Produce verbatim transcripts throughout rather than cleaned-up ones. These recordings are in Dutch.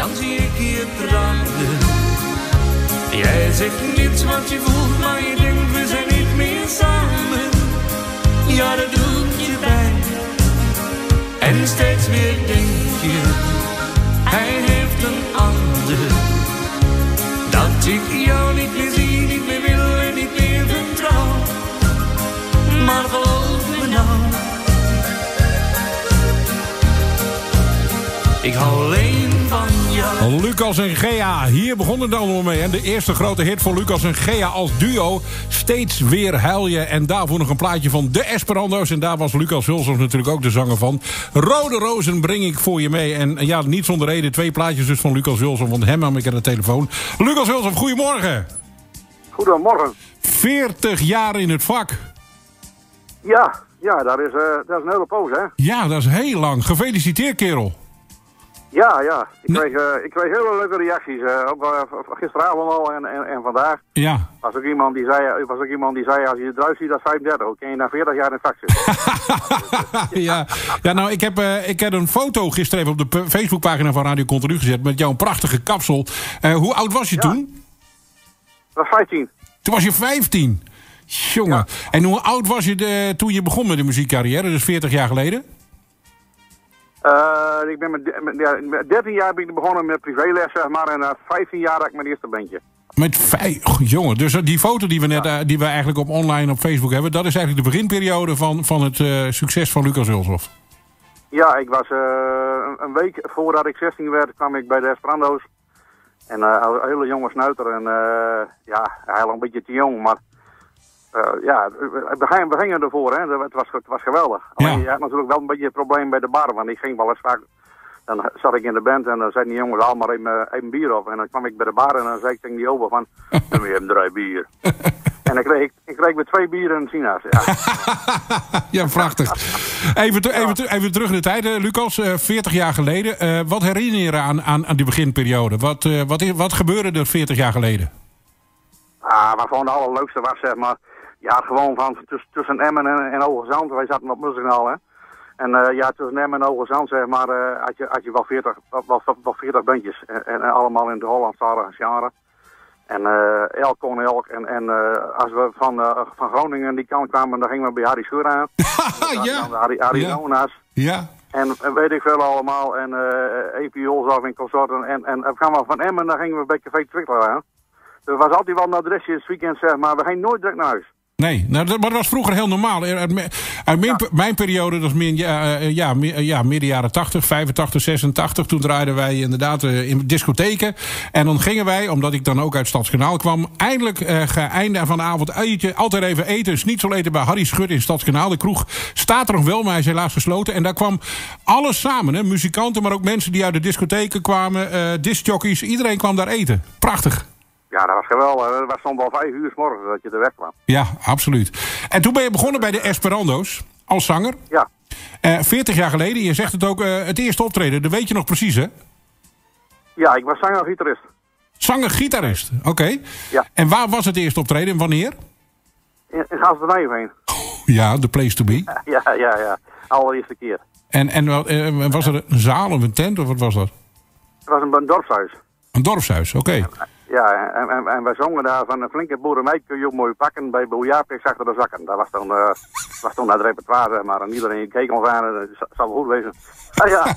dan zie ik je tranen. Jij zegt niets wat je voelt, maar je denkt we zijn niet meer samen. Ja, dat doet je pijn. En steeds weer denk je, hij heeft een ander. Dat ik jou niet meer zie, niet meer wil en niet meer vertrouw. Maar geloof me nou, ik hou alleen van jou. Lucas en Gea, hier begon het allemaal mee. Hè? De eerste grote hit voor Lucas en Gea als duo. Steeds weer huil je. En daarvoor nog een plaatje van de Esperando's. En daar was Lucas Hulshoff natuurlijk ook de zanger van. Rode rozen breng ik voor je mee. En ja, niet zonder reden. Twee plaatjes dus van Lucas Hulshoff. Want hem nam ik aan de telefoon. Lucas Hulshoff, goedemorgen. Goedemorgen. veertig jaar in het vak. Ja, ja dat, is, uh, dat is een hele poos, hè? Ja, dat is heel lang. Gefeliciteerd, kerel. Ja, ja. Ik kreeg, uh, ik kreeg hele leuke reacties. Uh, ook uh, gisteravond al en, en, en vandaag. Ja. Was ook iemand die zei, was ook iemand die zei als je eruit ziet als vijfendertig, hoe kun je na veertig jaar in het vak zitten? ja. ja, nou, ik heb, uh, ik heb een foto gisteren even op de Facebookpagina van Radio Continu gezet met jouw prachtige kapsel. Uh, hoe oud was je ja. toen? Dat was vijftien. Toen was je vijftien. Jongen. Ja. En hoe oud was je de, toen je begon met de muziekcarrière, dus veertig jaar geleden? Uh, ik ben met, met, ja, met dertien jaar ben ik begonnen met privéles, zeg maar. En na vijftien jaar had ik mijn eerste bandje. Met vijf... Oh, jongen, dus die foto die we net ja. uh, die we eigenlijk op online op Facebook hebben, dat is eigenlijk de beginperiode van, van het uh, succes van Lucas Hulshoff. Ja, ik was uh, een week voordat ik zestien werd, kwam ik bij de Esperando's. En uh, een hele jonge snuiter en uh, ja, eigenlijk een beetje te jong, maar... Uh, ja, we gingen, we gingen ervoor, hè. Het was, het was geweldig. Alleen ja. je had natuurlijk wel een beetje een probleem bij de bar, want ik ging wel eens vaak... Dan zat ik in de band en dan zeiden die jongens, haal maar even, even bier op. En dan kwam ik bij de bar en dan zei ik tegen die ober van, dan weer een drie bier. En dan kreeg ik, ik kreeg weer twee bieren en sinaas. Ja, ja prachtig. Even, te, even, te, even terug in de tijd, Lucas, uh, veertig jaar geleden. Uh, wat herinner je aan, aan, aan die beginperiode? Wat, uh, wat, wat gebeurde er veertig jaar geleden? Ah, wat gewoon het allerleukste was, zeg maar... Ja, gewoon van tussen, tussen Emmen en, en Hoogezand. Wij zaten op Muzikanaal, hè. En uh, ja, tussen Emmen en Hoogezand, zeg maar, uh, had, je, had je wel veertig, wel, wel veertig bandjes. En, en allemaal in de Hollandstalige genre. En uh, elk kon elk. En, en uh, als we van, uh, van Groningen die kant kwamen, dan gingen we bij Harry Scheur aan. ja. Dan Harry, Harry ja. Nona's. Ja. En, en weet ik veel allemaal. En uh, E P Olshoff en consorten. En, en dan kwamen we van Emmen, dan gingen we bij Café Twikkelaar aan. Er was altijd wel een adresje het weekend, zeg maar. We gingen nooit direct naar huis. Nee, nou, dat, maar dat was vroeger heel normaal. Uit, uit mijn, ja. mijn periode, dat is meer, ja, ja, ja, midden jaren tachtig, vijfentachtig, zesentachtig. Toen draaiden wij inderdaad uh, in discotheken. En dan gingen wij, omdat ik dan ook uit Stadskanaal kwam... eindelijk uh, einde van de avond eentje, altijd even eten. Schnitzel eten bij Harry Schut in Stadskanaal. De kroeg staat er nog wel, maar hij is helaas gesloten. En daar kwam alles samen, hè? Muzikanten, maar ook mensen die uit de discotheken kwamen. Uh, discjockeys, iedereen kwam daar eten. Prachtig. Ja, dat was geweldig. Dat was soms al vijf uur 's morgens dat je er weg kwam. Ja, absoluut. En toen ben je begonnen bij de Esperando's als zanger. Ja. Uh, veertig jaar geleden, je zegt het ook, uh, het eerste optreden, dat weet je nog precies, hè? Ja, ik was zanger-gitarist. Zanger-gitarist, oké. Okay. Ja. En waar was het eerste optreden en wanneer? In, in Gaansbernijveen. Oh, ja, the place to be. Ja, ja, ja. Allereerste keer. En, en uh, was er een zaal of een tent, of wat was dat? Het was een, een dorpshuis. Een dorpshuis, oké. Okay. Ja, en, en, en wij zongen daar van een flinke boerenmeid kun je ook mooi pakken bij Boejaapix achter de zakken. Dat was dan, uh, was dan het repertoire, zeg maar. En iedereen keek ons aan en dat zal wel goed wezen. Ah, ja.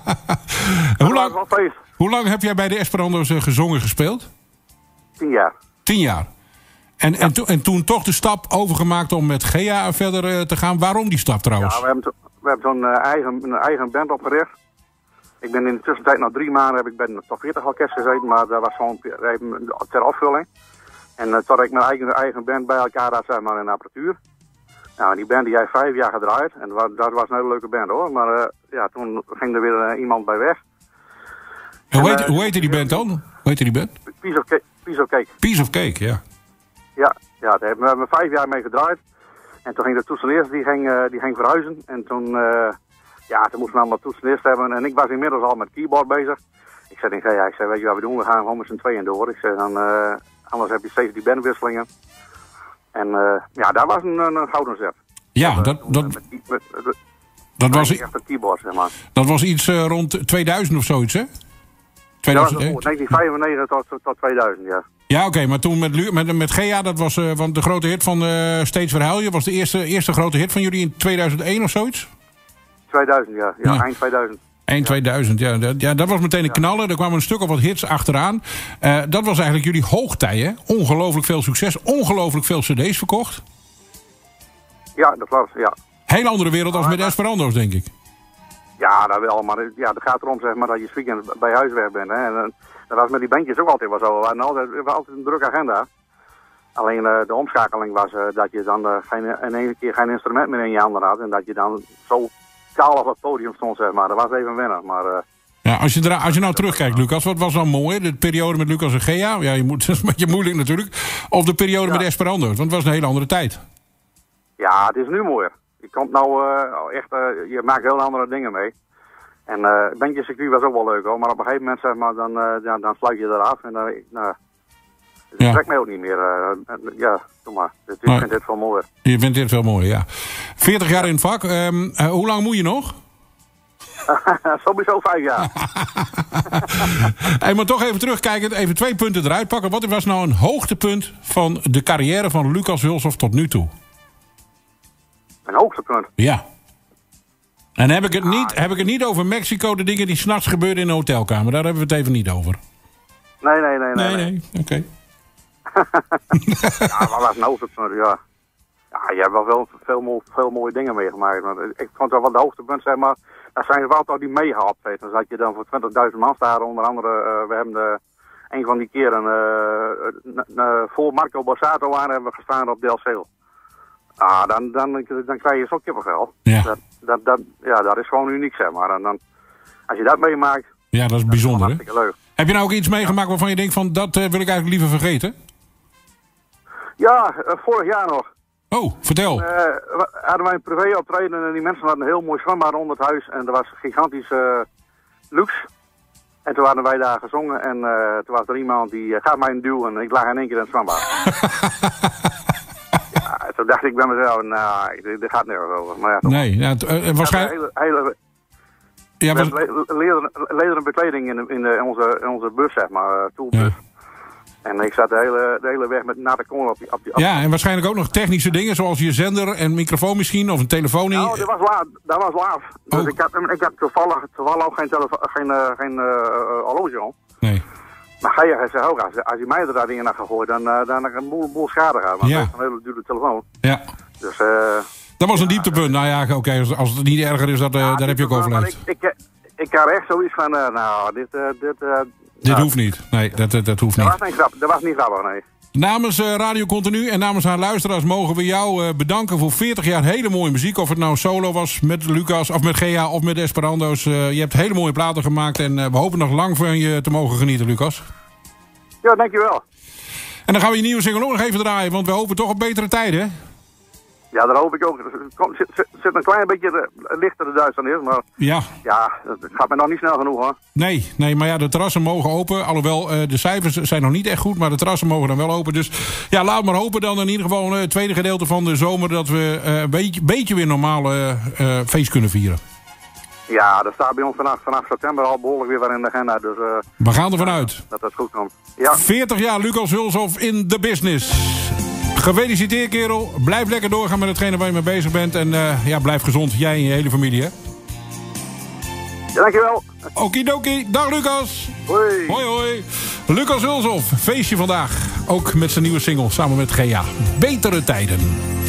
hoe, lang, hoe lang heb jij bij de Esperando's uh, gezongen, gespeeld? Tien jaar. Tien jaar. En, ja. en, to, en toen toch de stap overgemaakt om met Gea verder uh, te gaan. Waarom die stap trouwens? Ja, we hebben, to, we hebben zo'n uh, eigen, een eigen band opgericht. Ik ben in de tussentijd, nog drie maanden, heb ik bij een top veertig orkest gezeten, maar dat was gewoon ter afvulling. En uh, tot ik mijn eigen, eigen band bij elkaar had, zeg maar, in apparatuur. Nou, die band die heeft vijf jaar gedraaid en dat, dat was een hele leuke band hoor. Maar uh, ja, toen ging er weer uh, iemand bij weg. En, hoe, heet, uh, hoe heette die band dan? Hoe heette die band? Piece of Cake. Piece of Cake, Piece of Cake, ja. Ja, ja daar hebben we, hebben we vijf jaar mee gedraaid. En toen ging de toetsenist, die ging, uh, die ging verhuizen. En toen... Uh, Ja, toen moesten we allemaal toetsenist hebben. En ik was inmiddels al met keyboard bezig. Ik zei tegen ja, ik zei, weet je wat we doen? We gaan gewoon met z'n tweeën door. Ik zei, dan, uh, anders heb je steeds die bandwisselingen. En uh, ja, dat was een, een, een gouden zet. Ja, dat... dat, dat... met, met, met, met, Dat was, echt een keyboard, zeg maar. Dat was iets uh, rond tweeduizend of zoiets, hè? tweeduizend één? Ja, negentien vijfennegentig tot, tot tweeduizend, ja. Ja, oké, okay, maar toen met, Lu met, met Gea, dat was uh, want de grote hit van uh, Steeds Verhuil je. Was de eerste, eerste grote hit van jullie in tweeduizend één of zoiets? tweeduizend, ja. Ja, ja. eind tweeduizend. Eind tweeduizend, ja. Dat, ja. Dat was meteen een knallen. Er kwamen een stuk of wat hits achteraan. Uh, dat was eigenlijk jullie hoogtij, hè? Ongelooflijk veel succes. Ongelooflijk veel cd's verkocht. Ja, dat was, ja. Hele andere wereld als met Esperando's, denk ik. Ja, dat wel. Maar ja, het gaat erom, zeg maar, dat je 's weekend bij huis weg bent, hè. En, en dat was met die bandjes ook altijd wel zo. We hadden altijd, we hadden altijd een drukke agenda. Alleen uh, de omschakeling was uh, dat je dan uh, geen, in één keer geen instrument meer in je handen had. En dat je dan zo kaal op het podium stond, zeg maar. Dat was even wennen, maar... Uh, ja, als je, als je nou terugkijkt, Lucas, wat was dan mooi? De periode met Lucas en Gea? Ja, je moet, dat is een beetje moeilijk natuurlijk. Of de periode ja. met Esperando's, want het was een hele andere tijd. Ja, het is nu mooier. Je komt nou uh, echt, uh, je maakt heel andere dingen mee. En uh, bandjescircuit was ook wel leuk hoor, maar op een gegeven moment zeg maar, dan, uh, dan, dan sluit je eraf en dan, uh, nou, het ja. trekt mij ook niet meer. Uh, uh, ja, doe maar. Ik vind maar, dit veel mooier. Je vindt dit veel mooier, ja. veertig jaar in het vak, um, uh, hoe lang moet je nog? Sowieso vijf jaar. Hey, maar toch even terugkijken, even twee punten eruit pakken. Wat was nou een hoogtepunt van de carrière van Lucas Hulshoff tot nu toe? Een hoogtepunt? Ja. En heb ik het niet, heb ik het niet over Mexico, de dingen die 's nachts gebeurden in de hotelkamer. Daar hebben we het even niet over. Nee, nee, nee. Nee, nee, nee. Oké. Okay. Ja, wat was een hoogtepunt, ja. Ja, je hebt wel veel, veel, veel, veel mooie dingen meegemaakt. Maar ik vond wel wat de hoogtepunt, zeg maar. Dat zijn wel toch die mega-optredens. Dat je dan voor twintigduizend man staat. Onder andere, uh, we hebben de, een van die keren uh, voor Marco Borsato aan hebben we gestaan op Del Cel. Ah, dan, dan, dan krijg je zo'n kippenvel. Ja. Dat, dat, dat, ja, dat is gewoon uniek, zeg maar. En dan, als je dat meemaakt... Ja, dat is bijzonder, dat is hartstikke leuk. Heb je nou ook iets meegemaakt waarvan je denkt van, dat uh, wil ik eigenlijk liever vergeten? Ja, uh, vorig jaar nog. Oh, vertel. Uh, hadden wij een privé optreden en die mensen hadden een heel mooi zwembad onder het huis. En er was gigantisch uh, luxe. En toen hadden wij daar gezongen en uh, toen was er iemand die uh, gaat mij een duw en ik lag in één keer in het zwembad. Ja, toen dacht ik bij mezelf, nou, dit, dit gaat nergens over. Maar ja, toch. Nee, ja, uh, waarschijnlijk... Hele, hele, ja, was... lederen, lederen bekleding in, de, in, de, in, onze, in onze bus, zeg maar, uh, toolbus. Ja. En ik zat de hele, de hele weg met natte kool op die, op die... Op ja, en waarschijnlijk ook nog technische dingen, zoals je zender en microfoon misschien, of een telefoon. Nou, dat was laat. Dat was laat. Dus oh. ik heb, ik heb toevallig, toevallig ook geen, geen, uh, geen uh, horloge om. Nee. Maar ga je zeggen, ook, als, als je mij er daar in had gegooid, dan, uh, dan heb ik een boel, boel schade gehad. Want ja. dat is een hele dure telefoon. Ja. Dus, uh, dat was een ja, dieptepunt. Nou ja, oké, okay, als, als het niet erger is, dat, uh, ja, daar heb je ook overleefd. Ik, ik, ik had echt zoiets van, uh, nou, dit... Uh, dit uh, Dit nou, hoeft niet. Nee, dat, dat, dat hoeft niet. Dat was niet grappig, dat was niet grappig, nee. Namens uh, Radio Continu en namens haar luisteraars mogen we jou uh, bedanken voor veertig jaar hele mooie muziek. Of het nou solo was met Lucas of met Gea of met Esperando's. Uh, je hebt hele mooie platen gemaakt en uh, we hopen nog lang van je te mogen genieten, Lucas. Ja, dankjewel. En dan gaan we je nieuwe single ook nog even draaien, want we hopen toch op betere tijden, hè? Ja, dat hoop ik ook. Er zit, zit, zit een klein beetje lichtere duisternis, maar ja, ja, het gaat me nog niet snel genoeg, hoor. Nee, nee, maar ja, de terrassen mogen open. Alhoewel, uh, de cijfers zijn nog niet echt goed, maar de terrassen mogen dan wel open. Dus ja, laat maar hopen dan in ieder geval uh, het tweede gedeelte van de zomer dat we uh, een beetje, beetje weer normaal uh, uh, feest kunnen vieren. Ja, dat staat bij ons vanaf, vanaf september al behoorlijk weer weer in de agenda. Dus, uh, we gaan ervan uit. Dat dat goed komt. Ja. veertig jaar Lucas Hulshoff in de business. Gefeliciteerd, kerel. Blijf lekker doorgaan met hetgene waar je mee bezig bent. En uh, ja, blijf gezond. Jij en je hele familie, hè? Ja, dankjewel. Okidoki. Dag, Lucas. Hoi. Hoi, hoi. Lucas Hulshoff. Feestje vandaag. Ook met zijn nieuwe single samen met Gea. Betere tijden.